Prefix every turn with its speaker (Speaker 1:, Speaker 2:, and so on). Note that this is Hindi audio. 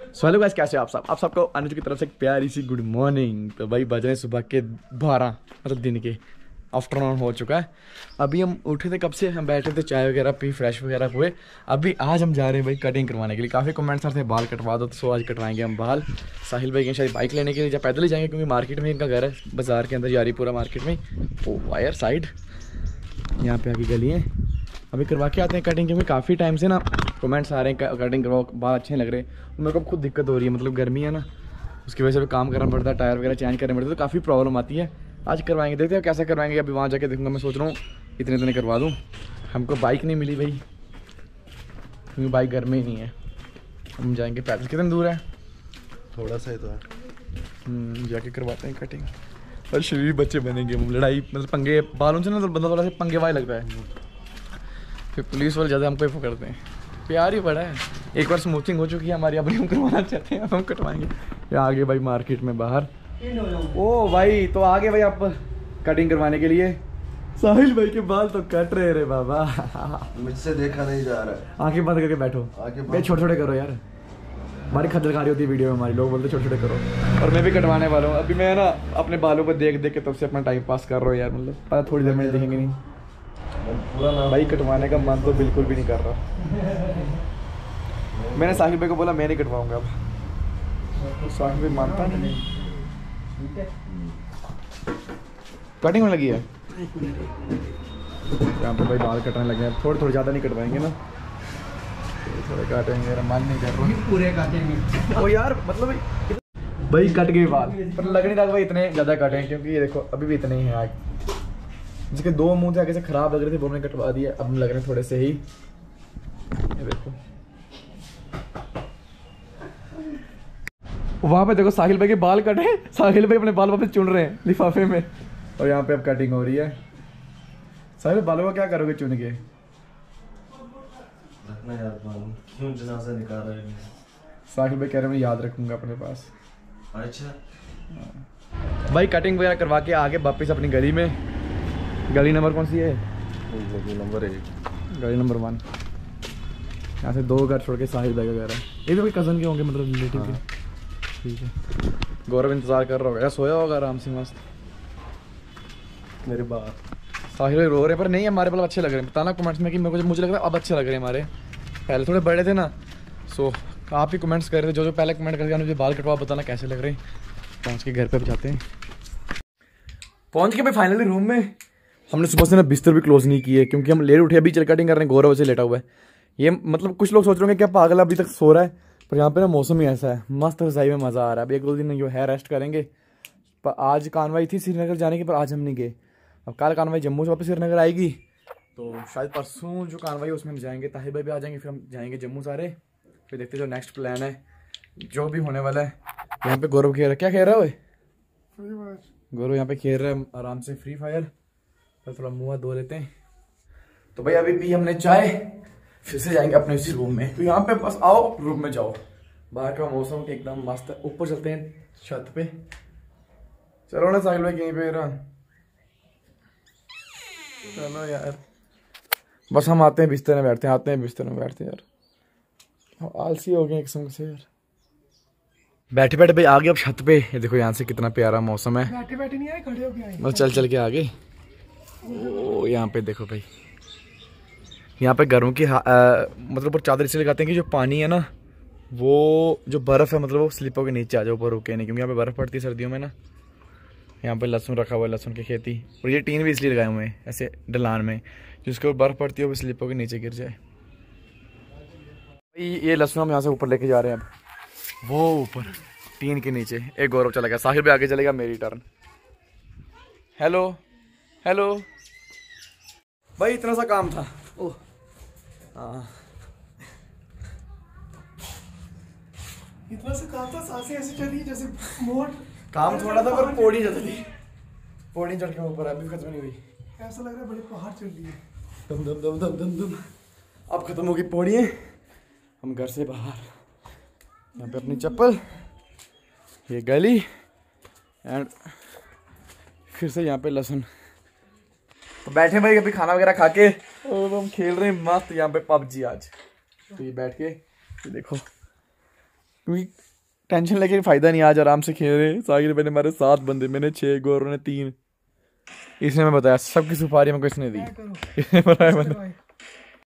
Speaker 1: सो हेलो गाइस, कैसे हो आप सबको अनुज की तरफ से एक प्यारी सी गुड मॉर्निंग। तो भाई बज रहे हैं सुबह के 12, मतलब दिन के आफ्टरनून हो चुका है। अभी हम उठे थे, कब से हम बैठे थे, चाय वगैरह पी, फ्रेश वगैरह हुए। अभी आज हम जा रहे हैं भाई कटिंग करवाने के लिए। काफ़ी कमेंट्स आ रहे थे बाल कटवा दो, तो सो आज कटवाएंगे हम बाल। साहिल भाई के शायद बाइक लेने के लिए या पैदल ही जाएंगे, क्योंकि मार्केट में इनका घर है, बाजार के अंदर यारीपुरा मार्केट में। ओ वायर साइड, यहाँ पे आगे गली है। अभी करवा के आते हैं कटिंग, क्योंकि काफ़ी टाइम से ना कमेंट्स आ रहे हैं कटिंग करवाओ, बाल अच्छे नहीं लग रहे। मेरे को खुद दिक्कत हो रही है, मतलब गर्मी है ना, उसकी वजह से भी काम करना पड़ता है, टायर वगैरह चेंज करने पड़ते हैं, तो काफ़ी प्रॉब्लम आती है। आज करवाएंगे, देखते हैं कैसा करवाएंगे। अभी वहाँ जाके देखूंगा, मैं सोच रहा हूँ इतने करवा दूँ। हमको बाइक नहीं मिली भाई, क्योंकि बाइक घर में ही नहीं है। हम जाएंगे पैदल। कितनी दूर है?
Speaker 2: थोड़ा सा ही तो है।
Speaker 1: जाके करवाते हैं कटिंग। और शरीर बच्चे बनेंगे, लड़ाई मतलब पंगे बालों से ना, तो बंदा थोड़ा सा पंगे वाले लगता है। फिर पुलिस वाले ज़्यादा हमको ही पकड़ते हैं। प्यार ही बड़ा है। एक बार स्मूथिंग हो चुकी है हमारी, अपनी हम करवाना चाहते हैं, अब हम कटवाएंगे। या आगे भाई मार्केट में बाहर। ओ भाई, तो आगे भाई आप कटिंग करवाने के लिए। साहिल भाई के बाल तो कट रहे रे बाबा।
Speaker 2: मुझसे देखा नहीं जा रहा है।
Speaker 1: आंखें बंद करके बैठो। भाई छोटे छोटे करो यार, हमारी खजलकारी होती है वीडियो में, हमारी लोग बोलते छोटे छोटे करो। और मैं भी कटवाने वाला हूँ। अभी मैं ना अपने बालों को देख देख के तब से अपना टाइम पास कर रहा हूँ यार, मतलब पता थोड़ी देर में दिखेंगे नहीं।
Speaker 2: पूरा नाम
Speaker 1: भाई कटवाने का मन तो बिल्कुल भी नहीं कर रहा। मैंने साहिल भाई को बोला मैं नहीं कटवाऊंगा अब, तो साहिल भाई मानता नहीं। कटिंग में लगी है यहाँ पे भाई, बाल कटने लगे हैं। थोड़े थोड़े ज़्यादा नहीं कटवाएंगे ना, थोड़े काटेंगे, मेरा मन नहीं कर रहा।
Speaker 3: पूरे काटेंगे
Speaker 1: ओ यार, मतलब भाई कट गए बाल, पर लग नहीं रहा भाई इतने ज़्यादा कटे हैं, क्योंकि ये देखो अभी भी इतने ही हैं आगे। जिसके दो मुंह थे आगे से खराब लग रहे थे, वो मैंने कटवा दिया। अब लग रहे हैं थोड़े से ही, ये देखो। वहाँ पे देखो साहिल भाई के बाल कटे, साहिल भाई अपने बाल वापस चुन रहे हैं लिफाफे में, और यहाँ पे अब कटिंग हो रही है। साहिल बालों का क्या करोगे चुन के?
Speaker 2: रखना याद मालूम क्यों जनाजा निकाल रहे हैं।
Speaker 1: साहिल भाई कह रहे हैं मैं याद रखूंगा अपने पास।
Speaker 2: अच्छा
Speaker 1: भाई कटिंग वगैरह करवा के आगे वापस अपनी गली में। गली नंबर कौन सी है?
Speaker 2: नंबर 1,
Speaker 1: गली नंबर 1। यहाँ से 2 घर छोड़ के साहिल भाई का घर है। ये भी कोई कज़न के होंगे, मतलब रिलेटिव के। ठीक है। गौरव इंतजार कर रहा होगा, सोया होगा आराम से मस्त।
Speaker 2: मेरे बाल
Speaker 1: साहिल भाई रो रहे, पर नहीं हमारे बाल अच्छे लग रहे हैं। बताना कमेंट्स में कि मेरे को, मुझे लग रहा है अब अच्छे लग रहे हैं हमारे। पहले थोड़े बड़े थे ना, सो आप ही कमेंट्स कर रहे थे, जो पहले कमेंट करके मुझे बाल कटवा, बताना कैसे लग रहे हैं। पहुँच के घर पे जाते हैं। पहुँच के भाई फाइनली रूम में। हमने सुबह से ना बिस्तर भी क्लोज नहीं किए, क्योंकि हम लेट उठे, अभी चल कटिंग कर रहे हैं। गौरव से लेटा हुआ है ये, मतलब कुछ लोग सोच रहे होंगे क्या पागल अभी तक सो रहा है, पर यहाँ पे ना मौसम ही ऐसा है, मस्त रजाई में मज़ा आ रहा है। अब 1-2 दिन जो है रेस्ट करेंगे। पर आज कानवाई थी श्रीनगर जाने की, पर आज हम नहीं गए। अब कल कानवाई जम्मू से वापस श्रीनगर आएगी, तो शायद परसों जो कानवाई उसमें हम जाएंगे। ताहिर भाई भी आ जाएंगे, फिर हम जाएंगे जम्मू सारे। फिर देखते जो नेक्स्ट प्लान है, जो भी होने वाला है। यहाँ पे गौरव खेल रहा है, क्या खेल रहा है गौरव? यहाँ पे खेल रहा है आराम से फ्री फायर। तो थोड़ा मुँह धो लेते हैं। तो भाई अभी पी हमने चाय, फिर से जाएंगे अपने उसी रूम में। तो यहाँ पे बस आओ, रूम में जाओ। बाहर का मौसम एकदम मस्त है। ऊपर चलते हैं छत पे। चलो ना साहिल भाई, कहीं पे रहा। चलो यार, बस हम आते हैं बिस्तर में बैठते हैं, आते हैं बिस्तर में बैठते हैं यार। आलसी हो गए एक किस्म से यार। बैठे बैठे भाई आ गए अब छत पे। ये देखो यहाँ से कितना प्यारा मौसम है।
Speaker 3: बैठे बैठे नहीं आए, खड़े होके आए।
Speaker 1: बस चल चल के आगे। ओ यहाँ पे देखो भाई, यहाँ पे घरों की मतलब ऊपर चादर इसलिए लगाते हैं कि जो पानी है ना, वो जो बर्फ़ है, मतलब वो स्लिपों के नीचे आ जाए, ऊपर रुके नहीं, क्योंकि यहाँ पे बर्फ़ पड़ती है सर्दियों में ना। यहाँ पे लहसुन रखा हुआ है, लहसुन की खेती। और ये टीन भी इसलिए लगाए हुए हैं ऐसे ढलान में, जिसके ऊपर बर्फ़ पड़ती है वो स्लिपों के नीचे गिर जाए। ये लहसुन हम यहाँ से ऊपर लेके जा रहे हैं। अब वो ऊपर टीन के नीचे एक गौरव चला गया, साहिल भी आगे चलेगा, मेरी टर्न। हेलो हेलो भाई, इतना सा काम था। ओह हाँ,
Speaker 3: इतना से काम था, सांसें ऐसे चली जैसे मोट।
Speaker 1: काम थोड़ा था, पर पौड़ी चढ़ थी, पौड़ी चढ़ के ऊपर अभी खत्म नहीं हुई।
Speaker 3: ऐसा लग रहा है बड़े पहाड़ चढ़ लिए।
Speaker 1: दम दम दम दम दम दम। अब खत्म होगी पौड़ियाँ, हम घर से बाहर। यहाँ पे अपनी चप्पल, ये गली, एंड फिर से यहाँ पे लहसुन। तो बैठे भाई अभी खाना वगैरह खा के, और हम खेल रहे हैं मस्त यहाँ पे पबजी आज। तो ये बैठ के ये देखो, क्योंकि टेंशन लेके फ़ायदा नहीं, आज आराम से खेल रहे। साकिर भाई ने हमारे 7 बंदे, मैंने 6, गौरव ने 3। इसने मैं बताया सबकी सुपारी हमको इसने दी।
Speaker 3: क्या करो
Speaker 1: बनाया बंदा।
Speaker 3: भाई